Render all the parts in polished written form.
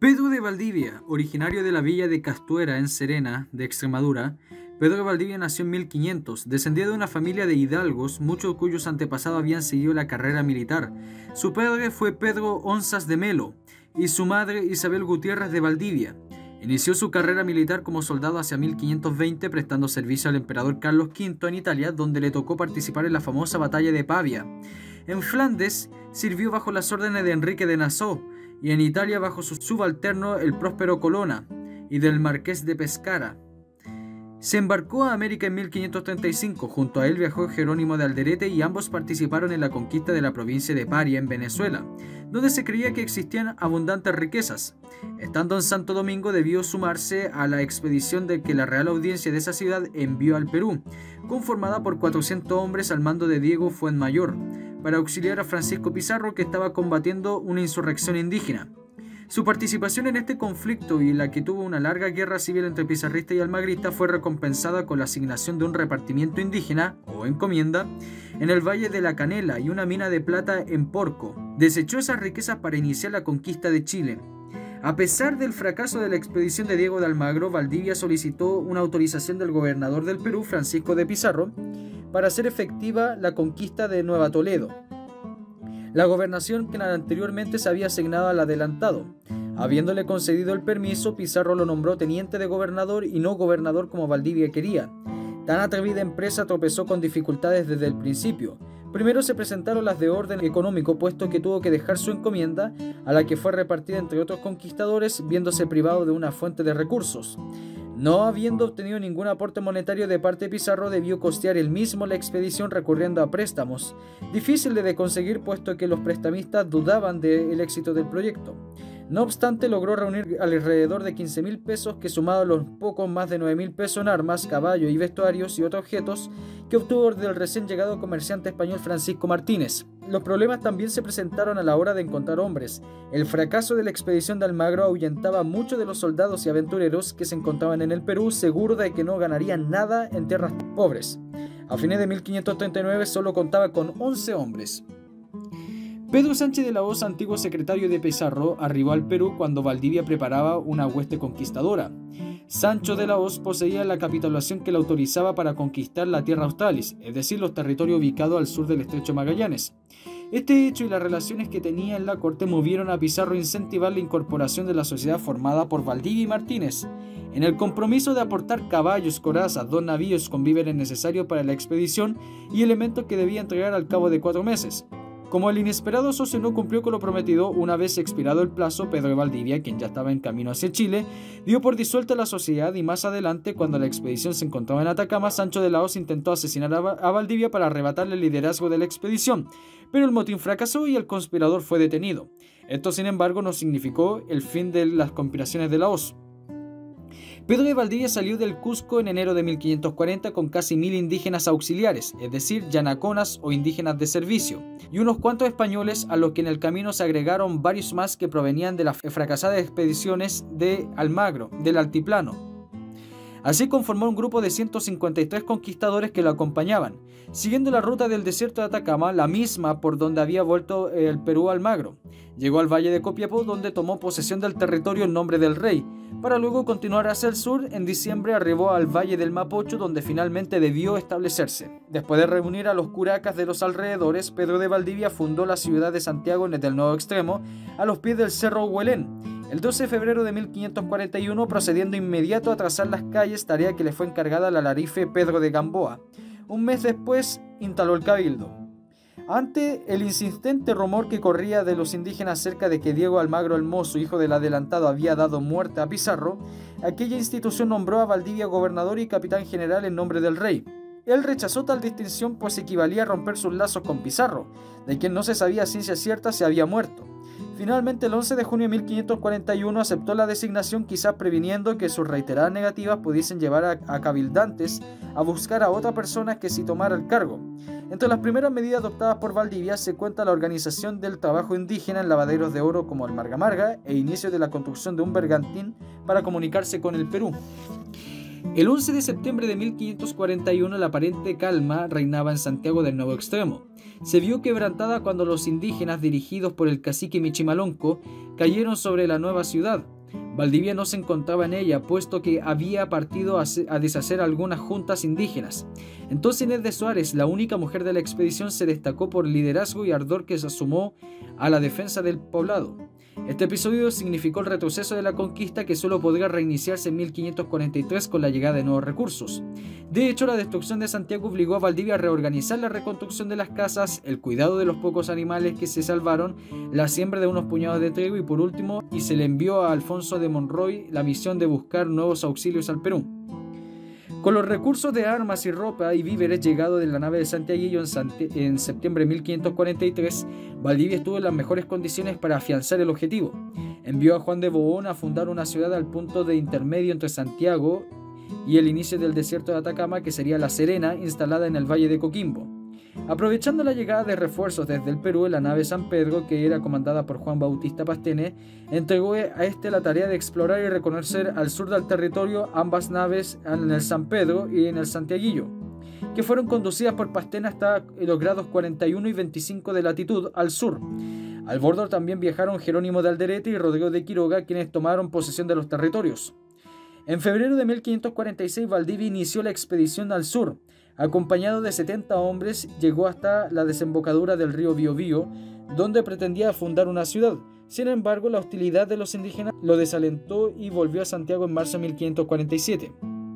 Pedro de Valdivia, originario de la villa de Castuera en Serena, de Extremadura. Pedro de Valdivia nació en 1500, descendía de una familia de hidalgos, muchos cuyos antepasados habían seguido la carrera militar. Su padre fue Pedro Onzas de Melo y su madre Isabel Gutiérrez de Valdivia. Inició su carrera militar como soldado hacia 1520, prestando servicio al emperador Carlos V en Italia, donde le tocó participar en la famosa batalla de Pavia. En Flandes sirvió bajo las órdenes de Enrique de Nassau, y en Italia bajo su subalterno el próspero Colonna y del marqués de Pescara. Se embarcó a América en 1535, junto a él viajó Jerónimo de Alderete y ambos participaron en la conquista de la provincia de Paria en Venezuela, donde se creía que existían abundantes riquezas. Estando en Santo Domingo debió sumarse a la expedición de que la Real Audiencia de esa ciudad envió al Perú, conformada por 400 hombres al mando de Diego Fuenmayor, para auxiliar a Francisco Pizarro, que estaba combatiendo una insurrección indígena. Su participación en este conflicto y la que tuvo una larga guerra civil entre pizarristas y almagristas fue recompensada con la asignación de un repartimiento indígena, o encomienda, en el Valle de la Canela y una mina de plata en Porco. Desechó esas riquezas para iniciar la conquista de Chile. A pesar del fracaso de la expedición de Diego de Almagro, Valdivia solicitó una autorización del gobernador del Perú, Francisco de Pizarro, para hacer efectiva la conquista de Nueva Toledo, la gobernación que anteriormente se había asignado al adelantado. Habiéndole concedido el permiso, Pizarro lo nombró teniente de gobernador y no gobernador como Valdivia quería. Tan atrevida empresa tropezó con dificultades desde el principio. Primero se presentaron las de orden económico, puesto que tuvo que dejar su encomienda, a la que fue repartida entre otros conquistadores, viéndose privado de una fuente de recursos. No habiendo obtenido ningún aporte monetario de parte de Pizarro, debió costear él mismo la expedición recurriendo a préstamos, difícil de conseguir puesto que los prestamistas dudaban del éxito del proyecto. No obstante, logró reunir alrededor de 15,000 pesos, que sumado a los pocos más de 9,000 pesos en armas, caballos y vestuarios y otros objetos que obtuvo del recién llegado comerciante español Francisco Martínez. Los problemas también se presentaron a la hora de encontrar hombres. El fracaso de la expedición de Almagro ahuyentaba a muchos de los soldados y aventureros que se encontraban en el Perú, seguros de que no ganarían nada en tierras pobres. A fines de 1539 solo contaba con 11 hombres. Pedro Sánchez de la Hoz, antiguo secretario de Pizarro, arribó al Perú cuando Valdivia preparaba una hueste conquistadora. Sancho de la Hoz poseía la capitulación que le autorizaba para conquistar la Tierra Australis, es decir, los territorios ubicados al sur del Estrecho Magallanes. Este hecho y las relaciones que tenía en la corte movieron a Pizarro a incentivar la incorporación de la sociedad formada por Valdivia y Martínez, en el compromiso de aportar caballos, corazas, 2 navíos con víveres necesarios para la expedición y elementos que debía entregar al cabo de 4 meses. Como el inesperado socio no cumplió con lo prometido, una vez expirado el plazo, Pedro de Valdivia, quien ya estaba en camino hacia Chile, dio por disuelta la sociedad y más adelante, cuando la expedición se encontraba en Atacama, Sancho de la Hoz intentó asesinar a Valdivia para arrebatarle el liderazgo de la expedición, pero el motín fracasó y el conspirador fue detenido. Esto, sin embargo, no significó el fin de las conspiraciones de la Hoz. Pedro de Valdivia salió del Cusco en enero de 1540 con casi 1,000 indígenas auxiliares, es decir, yanaconas o indígenas de servicio, y unos cuantos españoles, a los que en el camino se agregaron varios más que provenían de las fracasadas expediciones de Almagro, del altiplano. Así conformó un grupo de 153 conquistadores que lo acompañaban, siguiendo la ruta del desierto de Atacama, la misma por donde había vuelto el Perú Almagro. Llegó al valle de Copiapó, donde tomó posesión del territorio en nombre del rey, para luego continuar hacia el sur. En diciembre arribó al valle del Mapocho, donde finalmente debió establecerse. Después de reunir a los curacas de los alrededores, Pedro de Valdivia fundó la ciudad de Santiago en el nuevo extremo, a los pies del cerro Huelén, el 12 de febrero de 1541, procediendo inmediato a trazar las calles, tarea que le fue encargada al alarife Pedro de Gamboa. Un mes después instaló el cabildo. Ante el insistente rumor que corría de los indígenas acerca de que Diego Almagro el Mozo, hijo del adelantado, había dado muerte a Pizarro, aquella institución nombró a Valdivia gobernador y capitán general en nombre del rey. Él rechazó tal distinción, pues equivalía a romper sus lazos con Pizarro, de quien no se sabía a ciencia cierta si había muerto. Finalmente, el 11 de junio de 1541 aceptó la designación, quizás previniendo que sus reiteradas negativas pudiesen llevar a cabildantes a buscar a otra persona que sí tomara el cargo. Entre las primeras medidas adoptadas por Valdivia se cuenta la organización del trabajo indígena en lavaderos de oro como el Marga Marga e inicio de la construcción de un bergantín para comunicarse con el Perú. El 11 de septiembre de 1541 la aparente calma reinaba en Santiago del Nuevo Extremo. Se vio quebrantada cuando los indígenas, dirigidos por el cacique Michimalonco, cayeron sobre la nueva ciudad. Valdivia no se encontraba en ella, puesto que había partido a deshacer algunas juntas indígenas. Entonces Inés de Suárez, la única mujer de la expedición, se destacó por liderazgo y ardor que se sumó a la defensa del poblado. Este episodio significó el retroceso de la conquista, que solo podría reiniciarse en 1543 con la llegada de nuevos recursos. De hecho, la destrucción de Santiago obligó a Valdivia a reorganizar la reconstrucción de las casas, el cuidado de los pocos animales que se salvaron, la siembra de unos puñados de trigo y por último, se le envió a Alfonso de Monroy la misión de buscar nuevos auxilios al Perú. Con los recursos de armas y ropa y víveres llegados de la nave de Santiaguillo en septiembre de 1543, Valdivia estuvo en las mejores condiciones para afianzar el objetivo. Envió a Juan de Bohón a fundar una ciudad al punto de intermedio entre Santiago y el inicio del desierto de Atacama, que sería La Serena, instalada en el Valle de Coquimbo. Aprovechando la llegada de refuerzos desde el Perú, la nave San Pedro, que era comandada por Juan Bautista Pastene, entregó a este la tarea de explorar y reconocer al sur del territorio ambas naves en el San Pedro y en el Santiaguillo, que fueron conducidas por Pastene hasta los grados 41 y 25 de latitud al sur. Al bordo también viajaron Jerónimo de Alderete y Rodrigo de Quiroga, quienes tomaron posesión de los territorios. En febrero de 1546 Valdivia inició la expedición al sur. Acompañado de 70 hombres, llegó hasta la desembocadura del río Biobío, donde pretendía fundar una ciudad. Sin embargo, la hostilidad de los indígenas lo desalentó y volvió a Santiago en marzo de 1547.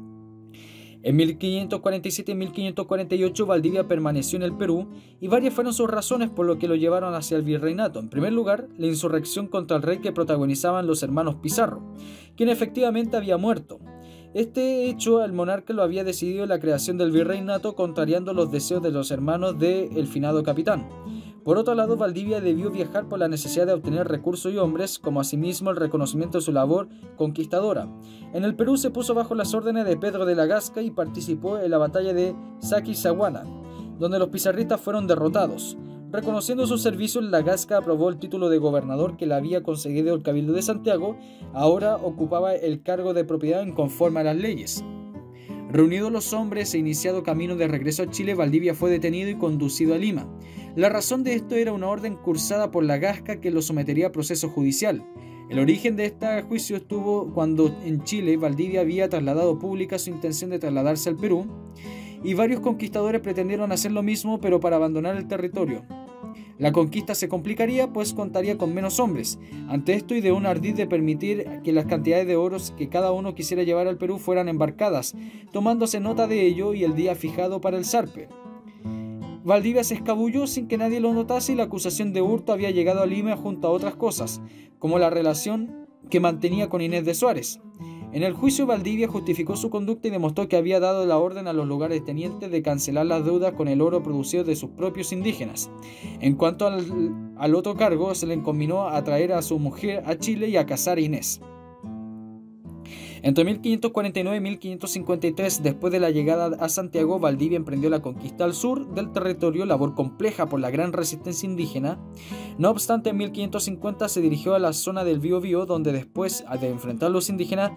En 1547 y 1548 Valdivia permaneció en el Perú y varias fueron sus razones por lo que lo llevaron hacia el virreinato. En primer lugar, la insurrección contra el rey que protagonizaban los hermanos Pizarro, quien efectivamente había muerto. Este hecho el monarca lo había decidido la creación del virreinato, contrariando los deseos de los hermanos del finado capitán. Por otro lado, Valdivia debió viajar por la necesidad de obtener recursos y hombres, como asimismo el reconocimiento de su labor conquistadora. En el Perú se puso bajo las órdenes de Pedro de la Gasca y participó en la batalla de Saquizahuana, donde los pizarristas fueron derrotados. Reconociendo sus servicios, la Gasca aprobó el título de gobernador que le había concedido el Cabildo de Santiago. Ahora ocupaba el cargo de propiedad en conforme a las leyes. Reunidos los hombres e iniciado camino de regreso a Chile, Valdivia fue detenido y conducido a Lima. La razón de esto era una orden cursada por la Gasca que lo sometería a proceso judicial. El origen de este juicio estuvo cuando en Chile Valdivia había trasladado pública su intención de trasladarse al Perú, y varios conquistadores pretendieron hacer lo mismo, pero para abandonar el territorio. La conquista se complicaría, pues contaría con menos hombres. Ante esto ideó un ardid de permitir que las cantidades de oros que cada uno quisiera llevar al Perú fueran embarcadas, tomándose nota de ello y el día fijado para el zarpe. Valdivia se escabulló sin que nadie lo notase y la acusación de hurto había llegado a Lima junto a otras cosas, como la relación que mantenía con Inés de Suárez. En el juicio, Valdivia justificó su conducta y demostró que había dado la orden a los lugares tenientes de cancelar las deudas con el oro producido de sus propios indígenas. En cuanto al otro cargo, se le encominó a traer a su mujer a Chile y a casar a Inés. Entre 1549 y 1553, después de la llegada a Santiago, Valdivia emprendió la conquista al sur del territorio, labor compleja por la gran resistencia indígena. No obstante, en 1550 se dirigió a la zona del Biobío, donde después de enfrentar a los indígenas,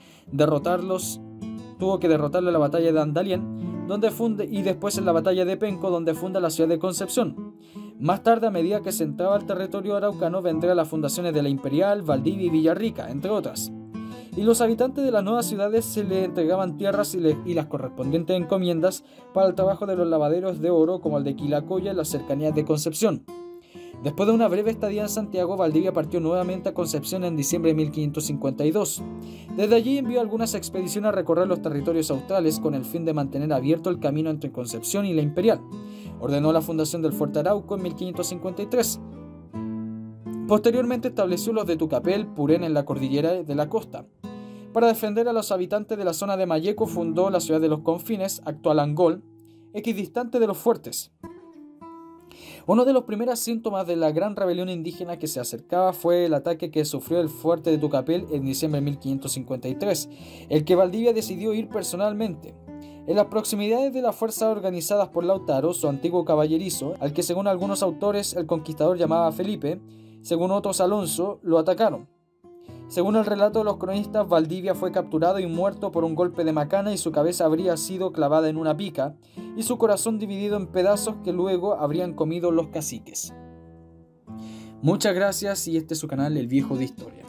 tuvo que derrotarlo en la batalla de Andalién, y después en la batalla de Penco, donde funda la ciudad de Concepción. Más tarde, a medida que se entraba al territorio araucano, vendrían las fundaciones de La Imperial, Valdivia y Villarrica, entre otras. Y los habitantes de las nuevas ciudades se les entregaban tierras y las correspondientes encomiendas para el trabajo de los lavaderos de oro, como el de Quilacoya en las cercanías de Concepción. Después de una breve estadía en Santiago, Valdivia partió nuevamente a Concepción en diciembre de 1552. Desde allí envió algunas expediciones a recorrer los territorios australes con el fin de mantener abierto el camino entre Concepción y La Imperial. Ordenó la fundación del Fuerte Arauco en 1553. Posteriormente estableció los de Tucapel, Purén en la cordillera de la costa. Para defender a los habitantes de la zona de Mayeco, fundó la ciudad de los Confines, actual Angol, equidistante de los fuertes. Uno de los primeros síntomas de la gran rebelión indígena que se acercaba fue el ataque que sufrió el fuerte de Tucapel en diciembre de 1553, el que Valdivia decidió ir personalmente. En las proximidades de las fuerzas organizadas por Lautaro, su antiguo caballerizo, al que según algunos autores el conquistador llamaba Felipe, según otros Alonso, lo atacaron. Según el relato de los cronistas, Valdivia fue capturado y muerto por un golpe de macana y su cabeza habría sido clavada en una pica y su corazón dividido en pedazos que luego habrían comido los caciques. Muchas gracias y este es su canal El Viejo de Historia.